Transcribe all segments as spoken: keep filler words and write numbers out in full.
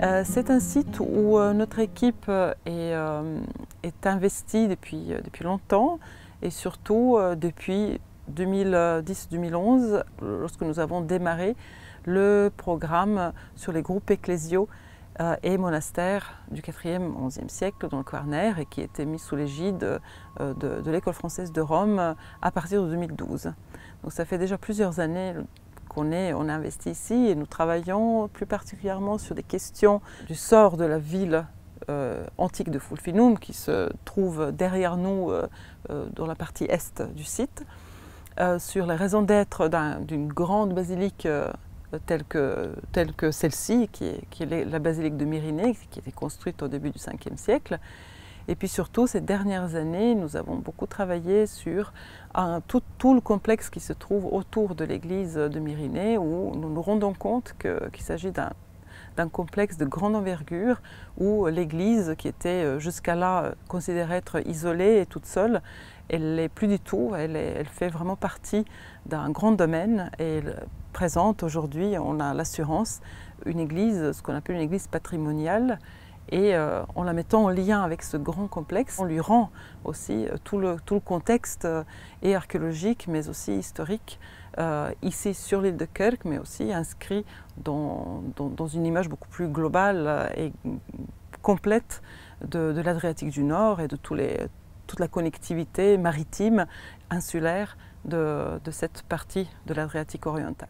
Euh, c'est un site où euh, notre équipe est, euh, est investie depuis, depuis longtemps et surtout euh, depuis deux mille dix deux mille onze, lorsque nous avons démarré le programme sur les groupes ecclésiaux euh, et monastères du quatrième onzième siècle dans le Quarner et qui était mis sous l'égide euh, de, de l'École française de Rome à partir de deux mille douze. Donc ça fait déjà plusieurs années qu'on est, on est investi ici et nous travaillons plus particulièrement sur des questions du sort de la ville euh, antique de Fulfinum qui se trouve derrière nous euh, euh, dans la partie est du site, euh, sur les raisons d'être d'une grande basilique euh, telle que, telle que celle-ci, qui est, qui est la basilique de Myrinée, qui a été construite au début du cinquième siècle. Et puis surtout, ces dernières années, nous avons beaucoup travaillé sur un, tout, tout le complexe qui se trouve autour de l'église de Myrinée, où nous nous rendons compte que, qu'il s'agit d'un d'un complexe de grande envergure, où l'église, qui était jusqu'à là considérée être isolée et toute seule, elle n'est plus du tout, elle, est, elle fait vraiment partie d'un grand domaine et elle présente aujourd'hui, on a l'assurance, une église, ce qu'on appelle une église patrimoniale. Et euh, en la mettant en lien avec ce grand complexe, on lui rend aussi euh, tout, le, tout le contexte euh, et archéologique, mais aussi historique, euh, ici sur l'île de Kerk, mais aussi inscrit dans, dans, dans une image beaucoup plus globale euh, et complète de, de l'Adriatique du Nord et de tous les, toute la connectivité maritime, insulaire de, de cette partie de l'Adriatique oriental.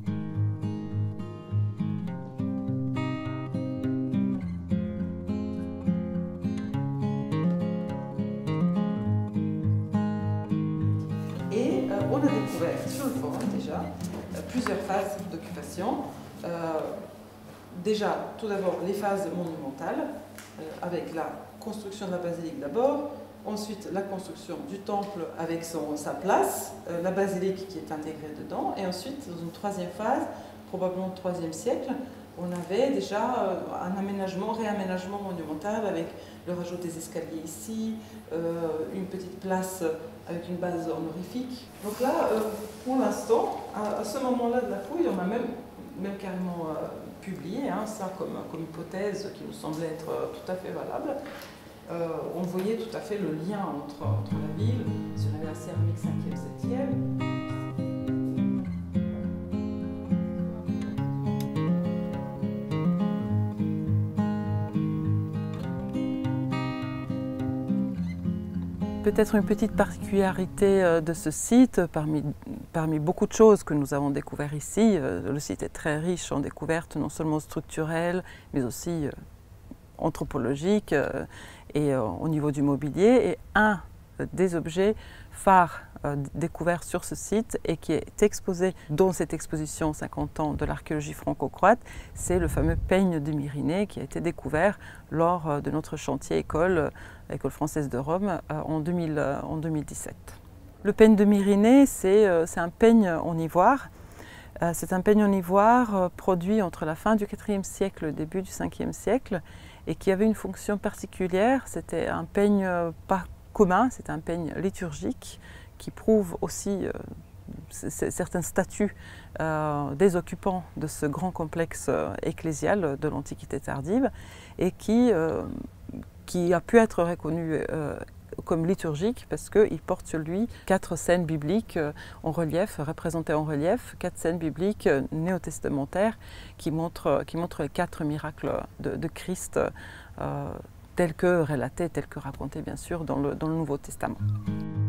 On a découvert sur le forum déjà plusieurs phases d'occupation. Euh, déjà, tout d'abord, les phases monumentales, euh, avec la construction de la basilique d'abord, ensuite la construction du temple avec son, sa place, euh, la basilique qui est intégrée dedans, et ensuite, dans une troisième phase, probablement au troisième siècle, on avait déjà un aménagement, réaménagement monumental avec le rajout des escaliers ici, euh, une petite place avec une base honorifique. Donc là, euh, pour l'instant, à, à ce moment-là de la fouille, on a même, même carrément euh, publié hein, ça comme, comme hypothèse qui nous semblait être euh, tout à fait valable. Euh, on voyait tout à fait le lien entre, entre la ville, sur la céramique cinquième septième. Peut-être une petite particularité de ce site, parmi, parmi beaucoup de choses que nous avons découvertes ici, le site est très riche en découvertes non seulement structurelles, mais aussi anthropologiques et au niveau du mobilier. Et un des objets phares découverts sur ce site et qui est exposé dans cette exposition cinquante ans de l'archéologie franco-croate, c'est le fameux peigne de Myrinée qui a été découvert lors de notre chantier école, l'École française de Rome, en, deux mille, en deux mille dix-sept. Le peigne de Myrinée, c'est un peigne en ivoire. C'est un peigne en ivoire produit entre la fin du quatrième siècle et le début du cinquième siècle et qui avait une fonction particulière. C'était un peigne pas commun, c'est un peigne liturgique qui prouve aussi euh, certains statuts euh, des occupants de ce grand complexe euh, ecclésial de l'Antiquité tardive et qui, euh, qui a pu être reconnu euh, comme liturgique parce qu'il porte sur lui quatre scènes bibliques euh, en relief, représentées en relief, quatre scènes bibliques euh, néo-testamentaires qui montrent, qui montrent les quatre miracles de, de Christ euh, tels que relatés, tels que racontés bien sûr dans le, dans le Nouveau Testament.